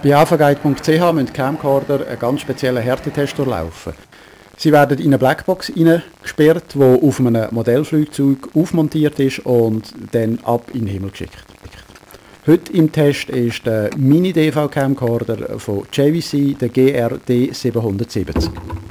Bei avguide.ch müssen Camcorder einen ganz speziellen Härtetest durchlaufen. Sie werden in eine Blackbox hineingesperrt, die auf einem Modellflugzeug aufmontiert ist und dann ab in den Himmel geschickt. Heute im Test ist der Mini-DV-Camcorder von JVC, der GRD 770.